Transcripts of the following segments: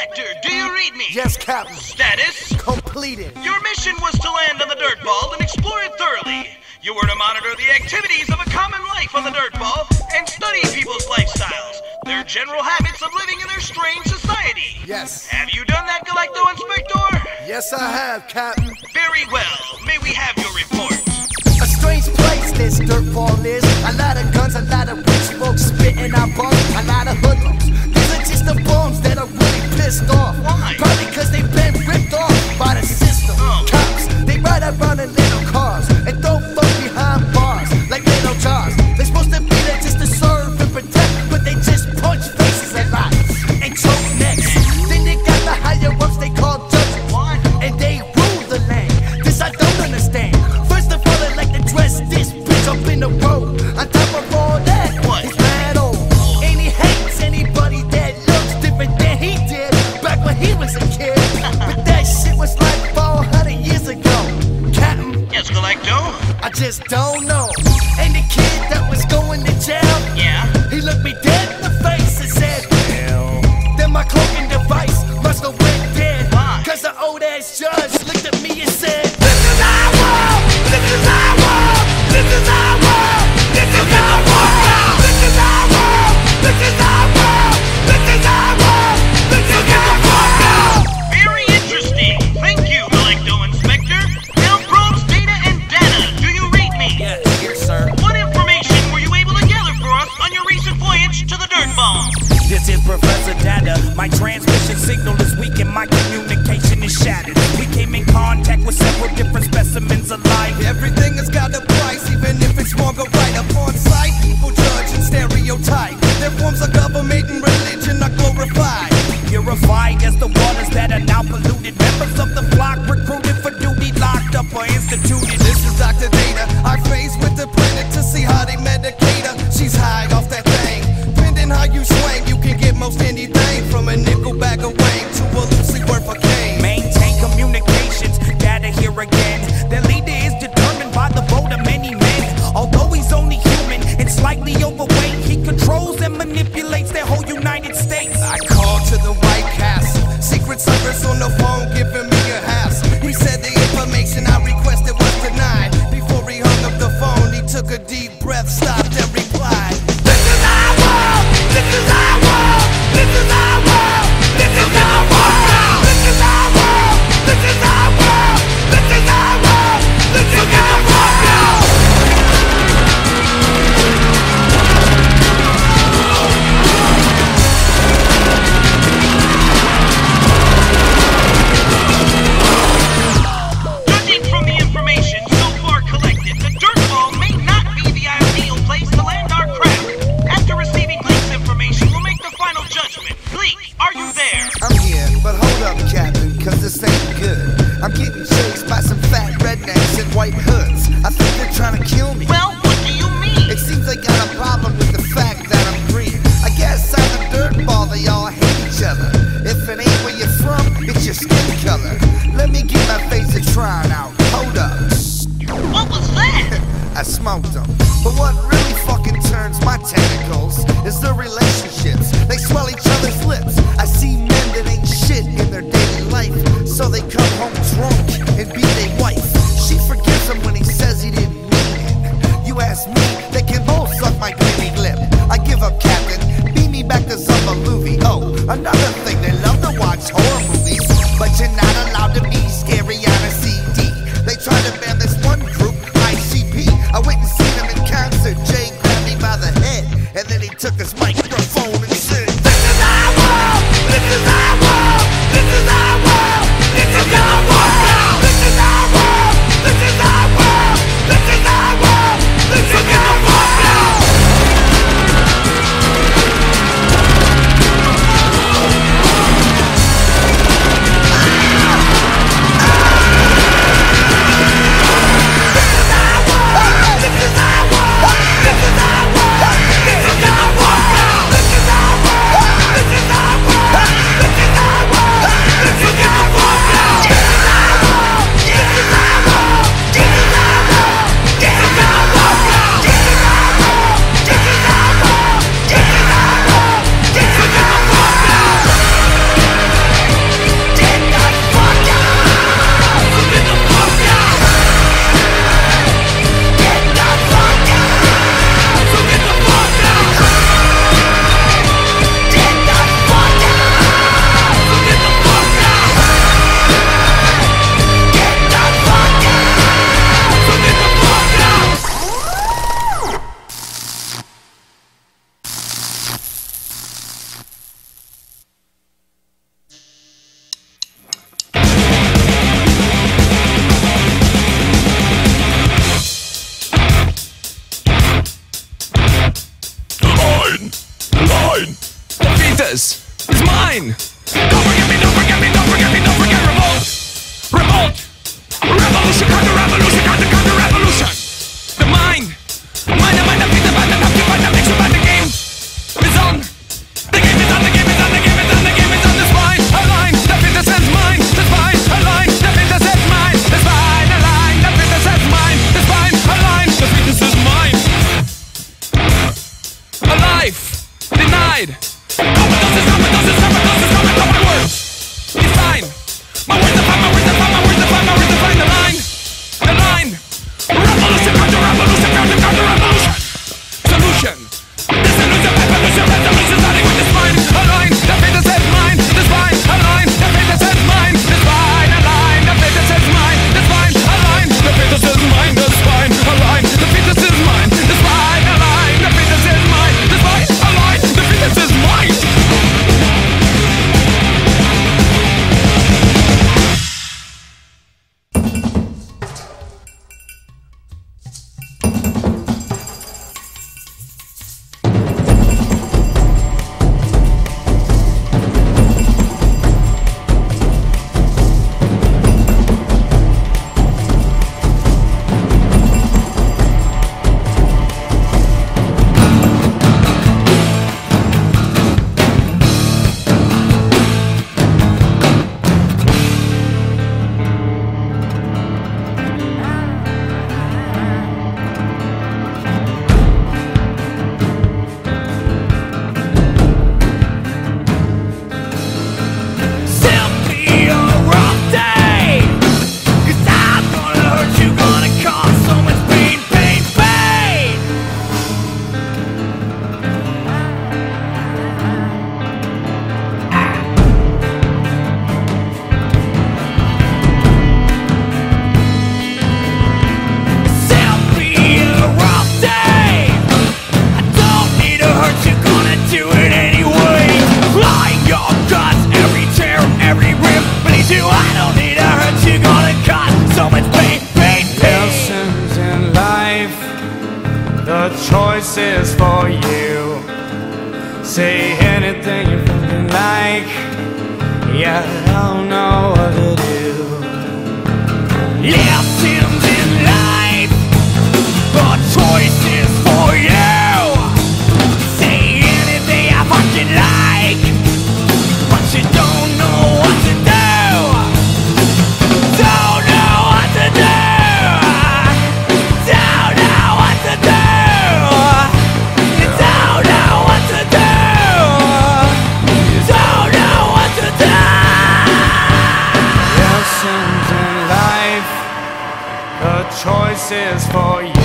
Spectre, do you read me? Yes, Captain. Status? Completed. Your mission was to land on the dirt ball and explore it thoroughly. You were to monitor the activities of a common life on the dirt ball and study people's lifestyles, their general habits of living in their strange society. Yes. Have you done that, Galacto Inspector? Yes, I have, Captain. Very well. May we have your report? A strange place this dirt ball is. A lot of guns, a lot of rich folks spitting out bums, a lot of hoodlums. These are just the bums that are really pissed off. Why? Probably cause they've been ripped off by the system. Cops, they ride around in little cars and throw fuck behind bars like little jars. They're supposed to be there just to serve and protect, but they just punch faces a lot and choke necks. Then they got the higher ups they call judges. What? And they rule the land. This I don't understand. First of all, they like to dress this bitch up in the road. On top of all that, What? he's mad old. And he hates anybody that looks different than he did back when he was a kid. But that shit was like 400 years ago. Captain, Yes, Galacto? I just don't know. And the kid that was going to jail, Yeah? he looked me dead in the face and said, "Hell." Then my cloaking device must have went dead. Why? Cause the old ass judge looked at me and said, This is our world! This is our world! This is our world! This is our world! This is our world! This is our world! This is our world! This is our world! Very interesting. Thank you, Galacto Inspector. Now, probes, data, and data. Do you read me? Yes, here, sir. What information were you able to gather for us on your recent voyage to the dirt ball? This is Professor Data. My transmission signal is weak and my communication is shattered. We came in contact with several different specimens of life. Everything has got a price, even if it's wrong or right. Upon sight, people judge and stereotype. Their forms of government and religion are glorified. Purified as the waters that are now polluted. Members of the flock recruited for duty, locked up or instituted. This is Dr. Data. I face with the planet to see how they medicate her. She's high off that thing. Depending how you swing, you can get most anything from a nickel bag of wing to a Lucy worth of cane. Maintain communications, data here again. Their leader is determined by the vote of many men. Although he's only human and slightly overweight, he controls and manipulates their whole United States. I called to the White Castle. Secret Service on the phone giving me a hassle. He said the information I requested was denied. Before he hung up the phone, he took a deep breath, stopped and replied, This is our world! This is our world! This is our world! This is our world! This is our world! This is our world! This is our world! This is our world! Judging from the information so far collected, the dirt ball may not be the ideal place to land our craft. After receiving Gleek's information, we'll make the final judgment. Gleek, are you there? I'm here, but hold up, Captain, cause this ain't good. I'm getting chased by some fat rednecks in white hoods. I think they're trying to kill me. Well, what do you mean? It seems they got a problem with the fact that I'm green. I guess on the dirt ball they all hate each other. If it ain't where you're from, it's your skin color. Let me get my face a try out. Hold up. What was that? I smoked them. But what really fucking turns my tentacles is the relationships. They swell each other's lips. I see men that ain't shit in their daily life, so they come home drunk and beat their wife. She forgives him when he says he didn't mean it. You ask me, they can both suck my grinning lip. I give up, Captain. Beat me back to Zumba movie. Oh, another thing, they love to watch horror movies, but you're not allowed to be scary on a CD. They try to ban this one group, ICP. I went and seen him in concert. Jay grabbed me by the head, and then he took his microphone and said, This is our world! This is our world! This is our world! This is our world! says is mine. Don't forget me, don't forget me, don't forget me, don't forget revolt. Revolt. Revolution, counter revolution, counter revolution. The mind. Mind, the mind, the beat, the mind, the top, the mind, the mix, the game is on. The game is on, the game is on, the game is on, the game is on. The spine, a line, the fit that says mine. The spine, a line, the fit that says mine. The spine, a line, the fit that says mine. The spine, a line, the fit that says mine. A life denied. Overdoses, overdoses, overdoses, overdoses, my words. Define. My words define, my words define, my words define, my words define the line. The line. Revolution, counter revolution, counter revolution. Solution. Dissolution, evolution, resolution, starting with the spine. A line, the fate that says mine. The spine, a line, the fate that says mine. The spine, a line, the fate that says mine. The spine, a line, the fate that says mine. The spine, a line, the fate that says mine. The spine, a line, the fate that says mine. The spine, a line, the fate that says mine. Choices for you. Say anything you're feeling like. Yeah, I don't know what to do. Lessons in life. The choices for you. Say anything I fucking like, but you don't know what to do. Don't know what to do. Choices for you.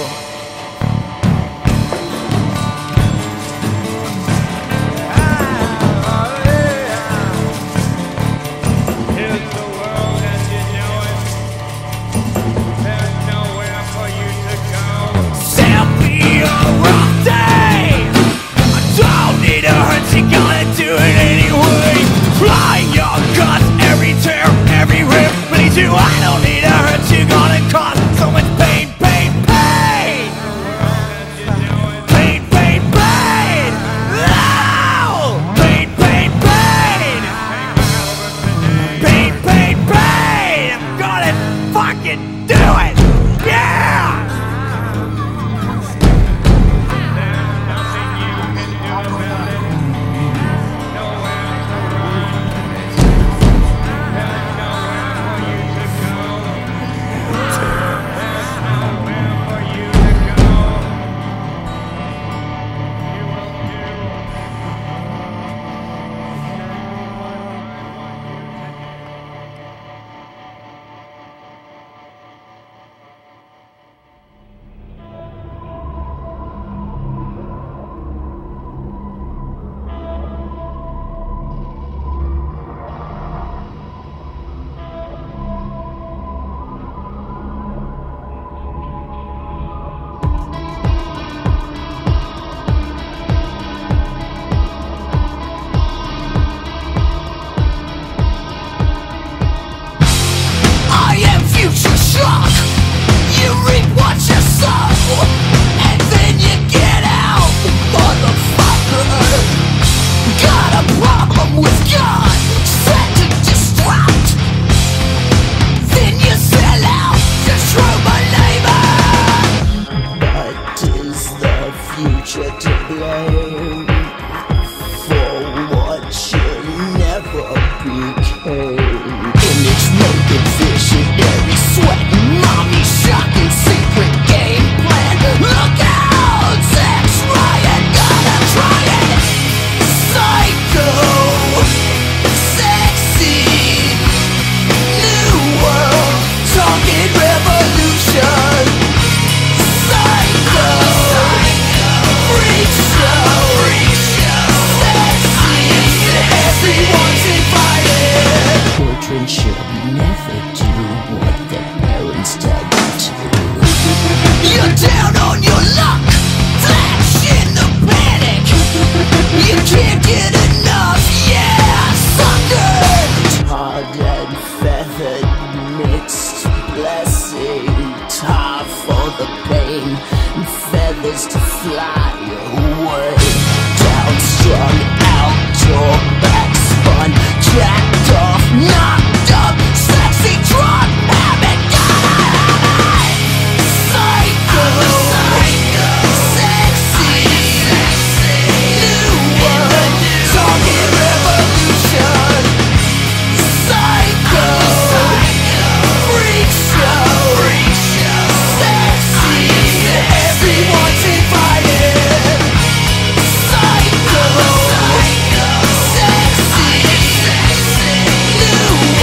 Here's the world as you know it. There's nowhere for you to go. Simply a rough day. I don't need to hurt you, gonna do it anyway. Flying your guts, every tear, every rip. Bleed you, I don't need to hurt you, gonna cause so much pain, pain, pain. Pain, pain, pain. Oh! Pain, pain, pain. Pain, pain, pain. I'm gonna fucking do it. Yeah! There's nothing you can do about it. Nowhere to run. There's nowhere for you to go. Naked visionary, sweating mommy, shocking secret game plan. Look out, sex riot, gotta try it. Psycho, sexy, new world, talking revolution. Psycho, freak show, sexy, everyone's invited. Children should never do what their parents tell them to. You're down on your luck, flash in the panic. You can't get enough, yeah, sucker. Tarred and feathered, mixed blessing. Tar for the pain, and feathers to fly away. Down strung, outdoor, back spun, jacked off, knocked up, sexy drunk, haven't got it. Psycho, sexy, new world, talking revolution. Psycho, freak show, sexy, everyone's invited. Psycho, sexy, new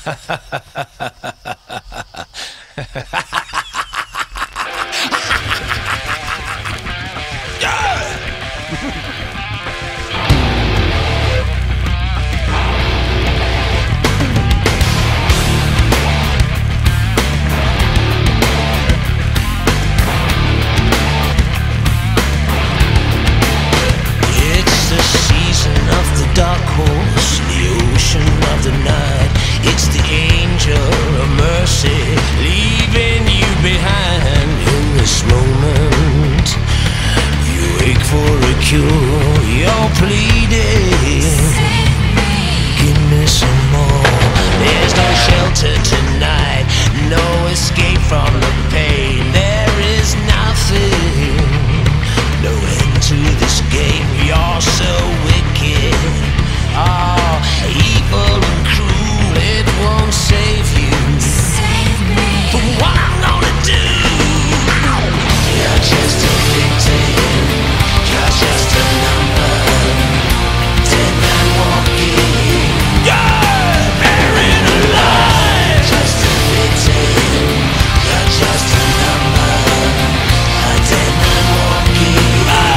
Dark horse, the ocean of the night. It's the angel of mercy, leaving you behind. In this moment, you wake for a cure. You're pleading, give me some more. There's no shelter tonight, no escape from the pain. There is nothing, no end to this game. You're so wicked. Oh, evil and cruel, it won't save you. Save me. But what I'm gonna do? You're just a victim. You're just a number. Dead man walking. You're buried alive. Just a victim. You're just a number. A dead man walking.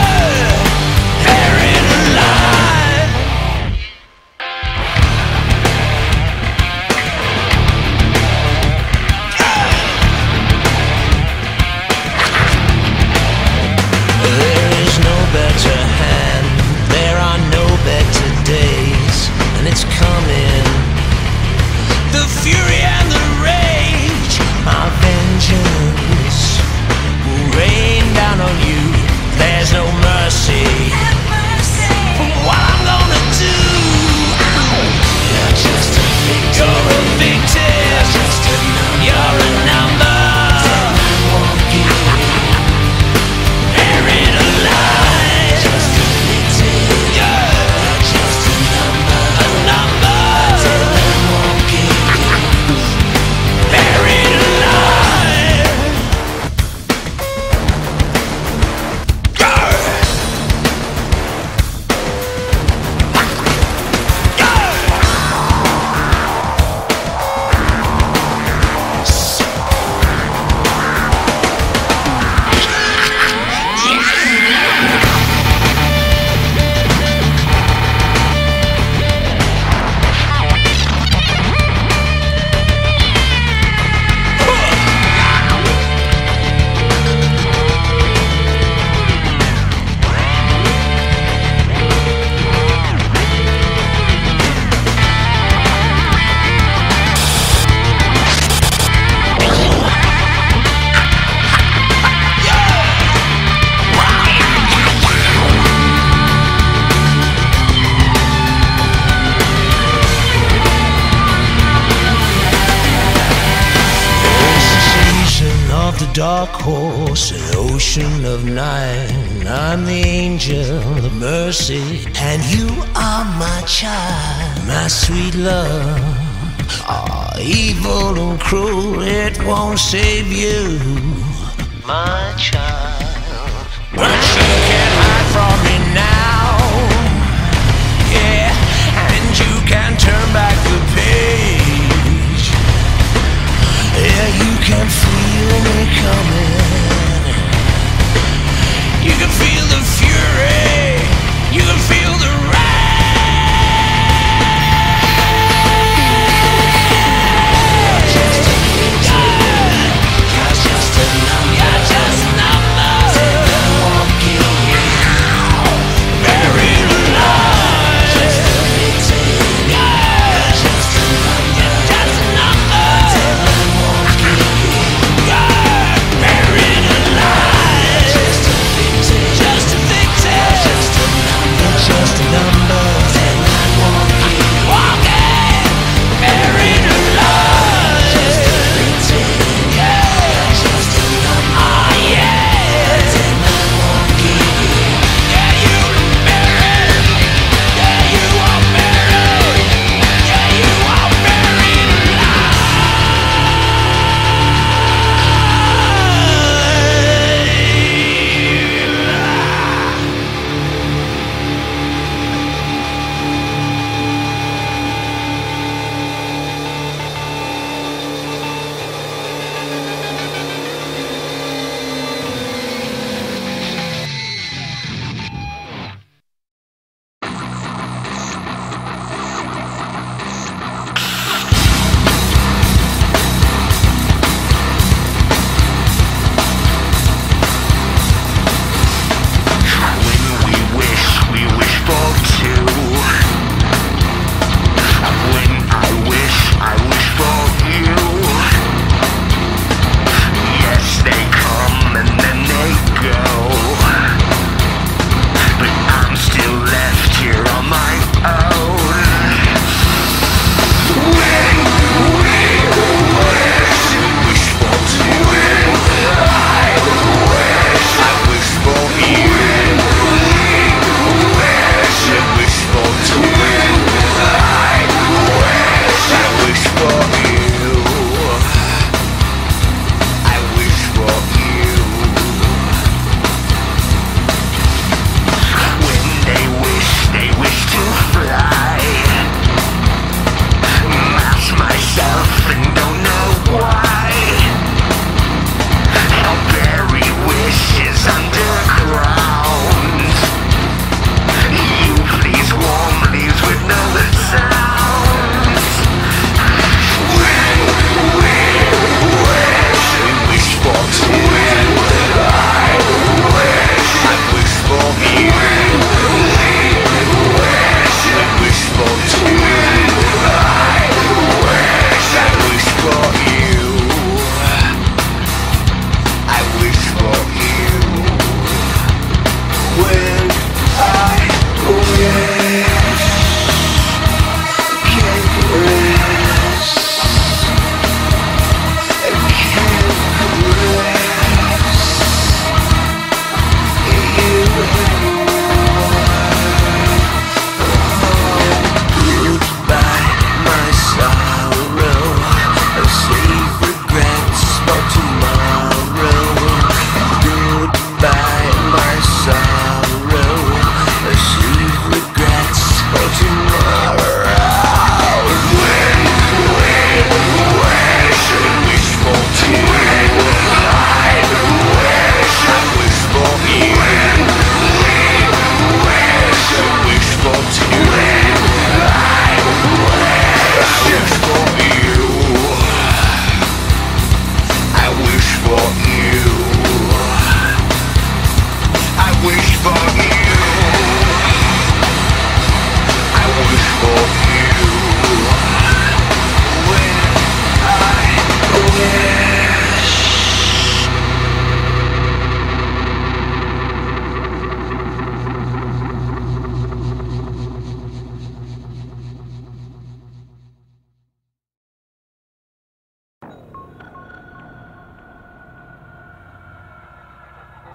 Buried alive. Better hand, there are no better days, and it's coming. The fury and the rage, my vengeance will rain down on you. There's no mercy. For what I'm gonna do? You're just a victim. You're a victim. You're just a number. You're a number. Buried alive. Dark horse, an ocean of night. I'm the angel of mercy, and you are my child, my sweet love. Ah, evil and cruel, it won't save you, my child. But you can't hide from me now, yeah, and you can turn back the page. Yeah, you can feel me coming. You can feel the fury. You can feel the buried alive.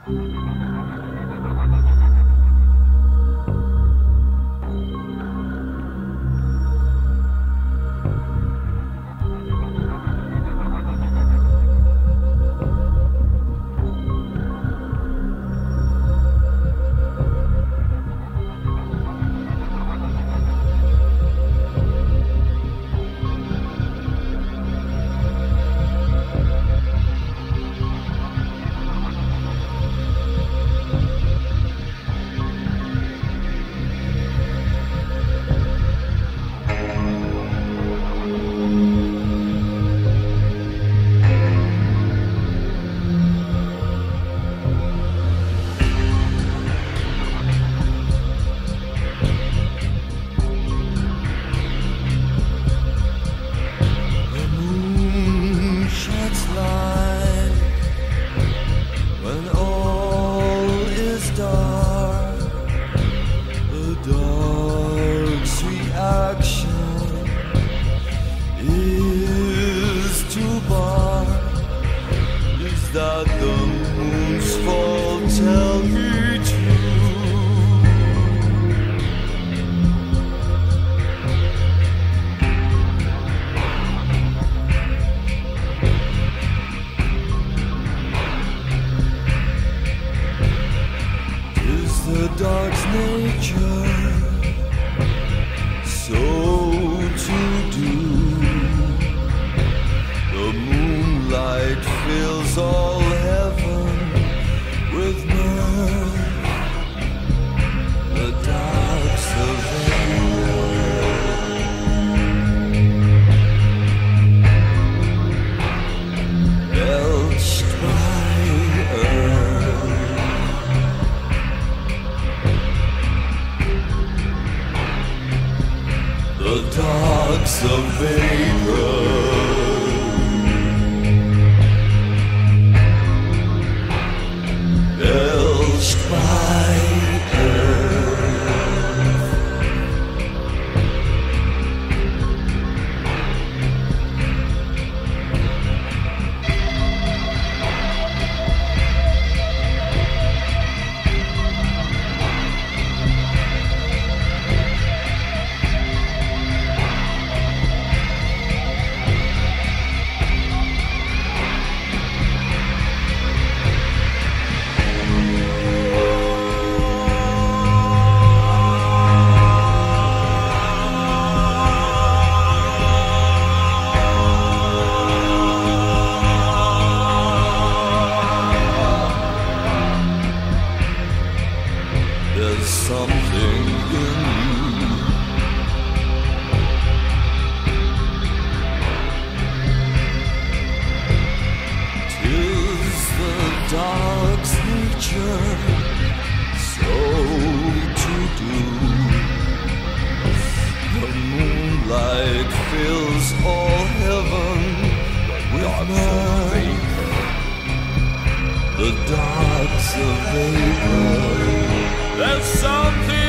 The darks of vapor. There's something